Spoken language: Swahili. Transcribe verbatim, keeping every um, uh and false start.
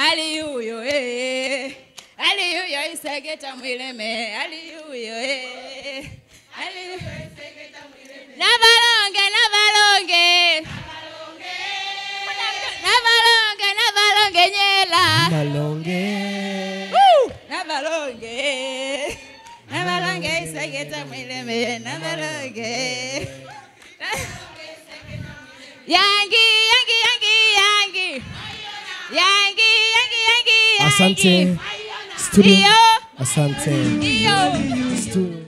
Aliuyo eh. Aliuyo isegeta mwileme. Aliuyo eh. Aliuyo isegeta mwileme. Namalonge, Namalonge. Namalonge, Namalonge nyela. Namalonge. Woo! Namalonge. Namalonge isegeta mwileme. Namalonge. Yangi, yangi, yangi, yangi. Yangi, yangi, yangi, yangi. Asante. Studio. Iyo. Asante. Iyo. Studio.